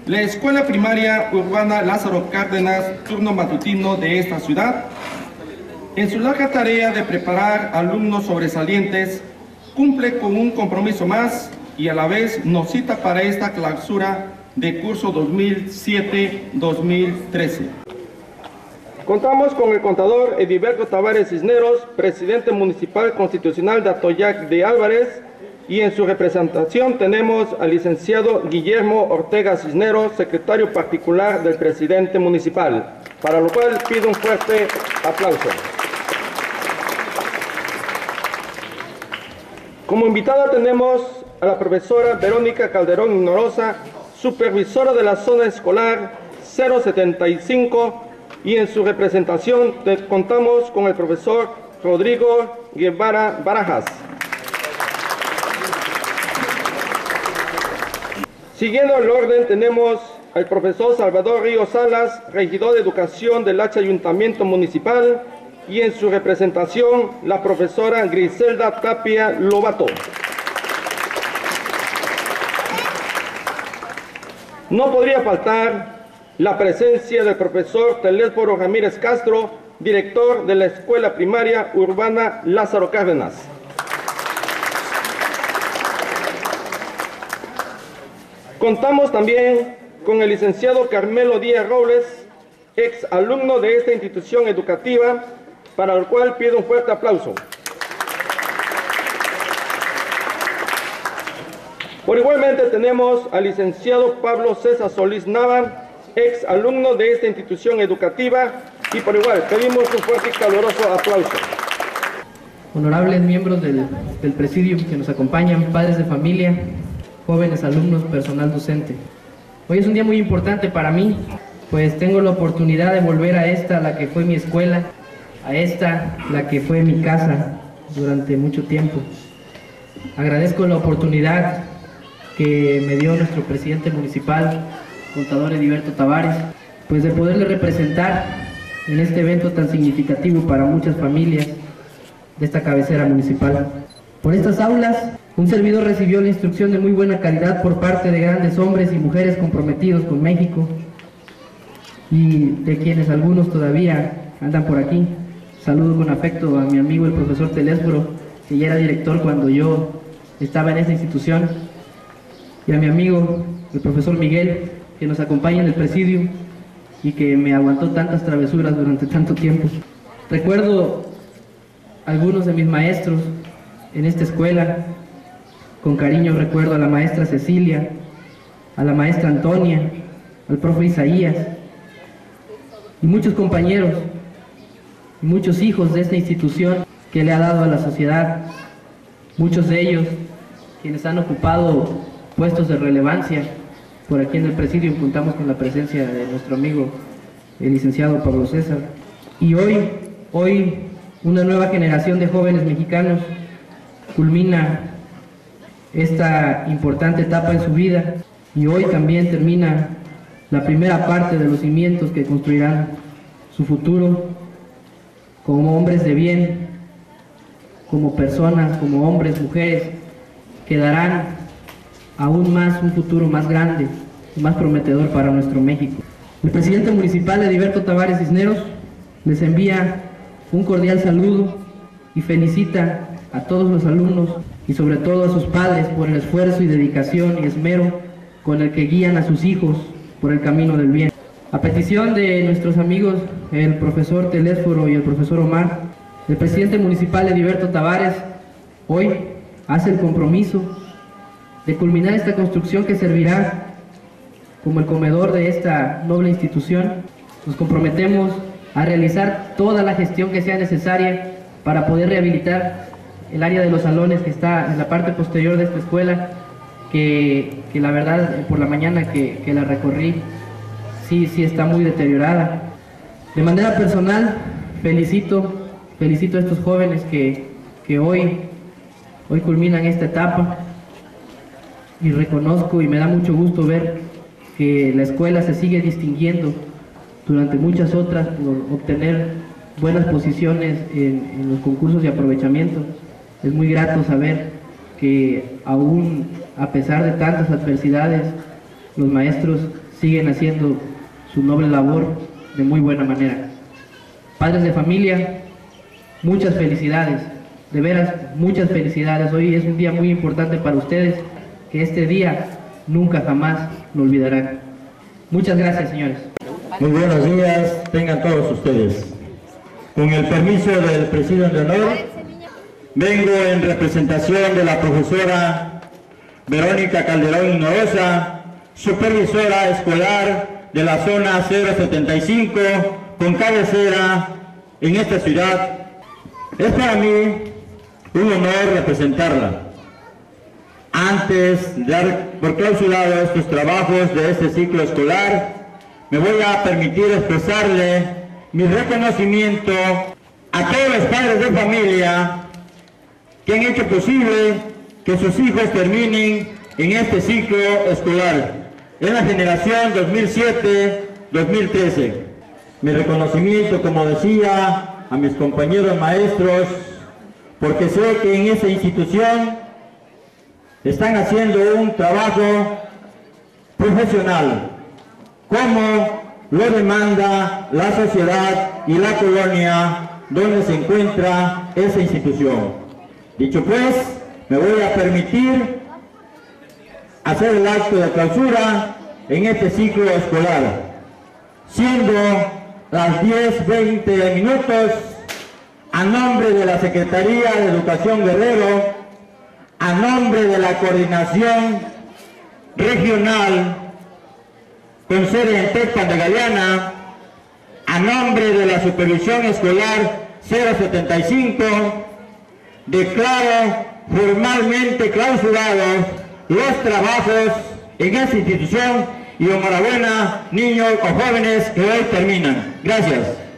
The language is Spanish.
la Escuela Primaria Urbana Lázaro Cárdenas, turno matutino de esta ciudad, en su larga tarea de preparar alumnos sobresalientes, cumple con un compromiso más y a la vez nos cita para esta clausura de curso 2007-2013. Contamos con el contador Ediberto Tavares Cisneros, presidente municipal constitucional de Atoyac de Álvarez, y en su representación tenemos al licenciado Guillermo Ortega Cisneros, secretario particular del presidente municipal, para lo cual pido un fuerte aplauso. Como invitada tenemos a la profesora Verónica Calderón Ignorosa, supervisora de la zona escolar 075, y en su representación contamos con el profesor Rodrigo Guevara Barajas. Siguiendo el orden tenemos al profesor Salvador Ríos Salas, regidor de Educación del H Ayuntamiento Municipal, y en su representación la profesora Griselda Tapia Lobato. No podría faltar la presencia del profesor Telésforo Ramírez Castro, director de la Escuela Primaria Urbana Lázaro Cárdenas. Contamos también con el licenciado Carmelo Díaz Robles, ex alumno de esta institución educativa, para el cual pido un fuerte aplauso. Por igualmente tenemos al licenciado Pablo César Solís Nava, ex alumno de esta institución educativa, y por igual pedimos un fuerte y caluroso aplauso. Honorables miembros del presidium que nos acompañan, padres de familia, jóvenes alumnos, personal docente. Hoy es un día muy importante para mí, pues tengo la oportunidad de volver a esta, la que fue mi escuela, a esta, la que fue mi casa durante mucho tiempo. Agradezco la oportunidad que me dio nuestro presidente municipal, contador Ediberto Tavares, pues de poderle representar en este evento tan significativo para muchas familias de esta cabecera municipal. Por estas aulas, un servidor recibió la instrucción de muy buena calidad por parte de grandes hombres y mujeres comprometidos con México, y de quienes algunos todavía andan por aquí. Saludo con afecto a mi amigo el profesor Telésforo, que ya era director cuando yo estaba en esta institución, y a mi amigo el profesor Miguel, que nos acompaña en el presidio y que me aguantó tantas travesuras durante tanto tiempo. Recuerdo algunos de mis maestros en esta escuela. Con cariño recuerdo a la maestra Cecilia, a la maestra Antonia, al profe Isaías, y muchos compañeros y muchos hijos de esta institución que le ha dado a la sociedad, muchos de ellos quienes han ocupado puestos de relevancia. Por aquí en el presidio contamos con la presencia de nuestro amigo el licenciado Pablo César, y hoy una nueva generación de jóvenes mexicanos culmina esta importante etapa en su vida, y hoy también termina la primera parte de los cimientos que construirán su futuro como hombres de bien, como personas, como hombres, mujeres, que darán aún más un futuro más grande y más prometedor para nuestro México. El presidente municipal Ediberto Tavares Cisneros les envía un cordial saludo y felicita a todos los alumnos y sobre todo a sus padres por el esfuerzo y dedicación y esmero con el que guían a sus hijos por el camino del bien. A petición de nuestros amigos el profesor Telésforo y el profesor Omar, el presidente municipal Ediberto Tavares hoy hace el compromiso de culminar esta construcción que servirá como el comedor de esta noble institución. Nos comprometemos a realizar toda la gestión que sea necesaria para poder rehabilitar el área de los salones que está en la parte posterior de esta escuela, que la verdad por la mañana que la recorrí sí está muy deteriorada. De manera personal felicito a estos jóvenes que hoy culminan esta etapa, y reconozco y me da mucho gusto ver que la escuela se sigue distinguiendo durante muchas otras por obtener buenas posiciones en los concursos de aprovechamiento. Es muy grato saber que aún a pesar de tantas adversidades, los maestros siguen haciendo su noble labor de muy buena manera. Padres de familia, muchas felicidades, de veras muchas felicidades. Hoy es un día muy importante para ustedes, que este día nunca jamás lo olvidarán. Muchas gracias, señores. Muy buenos días, tengan todos ustedes. Con el permiso del Presidium de Honor, vengo en representación de la profesora Verónica Calderón Hinojosa, supervisora escolar de la zona 075, con cabecera en esta ciudad. Es para mí un honor representarla. Antes de dar por clausurado estos trabajos de este ciclo escolar, me voy a permitir expresarle mi reconocimiento a todos los padres de familia que han hecho posible que sus hijos terminen en este ciclo escolar, en la generación 2007-2013. Mi reconocimiento, como decía, a mis compañeros maestros, porque sé que en esta institución están haciendo un trabajo profesional, como lo demanda la sociedad y la colonia donde se encuentra esa institución. Dicho pues, me voy a permitir hacer el acto de clausura en este ciclo escolar, siendo las 10:20 minutos, a nombre de la Secretaría de Educación Guerrero, a nombre de la Coordinación Regional con sede en Tecpan de Galeana, a nombre de la Supervisión Escolar 075, declaro formalmente clausurados los trabajos en esta institución y enhorabuena, niños o jóvenes que hoy terminan. Gracias.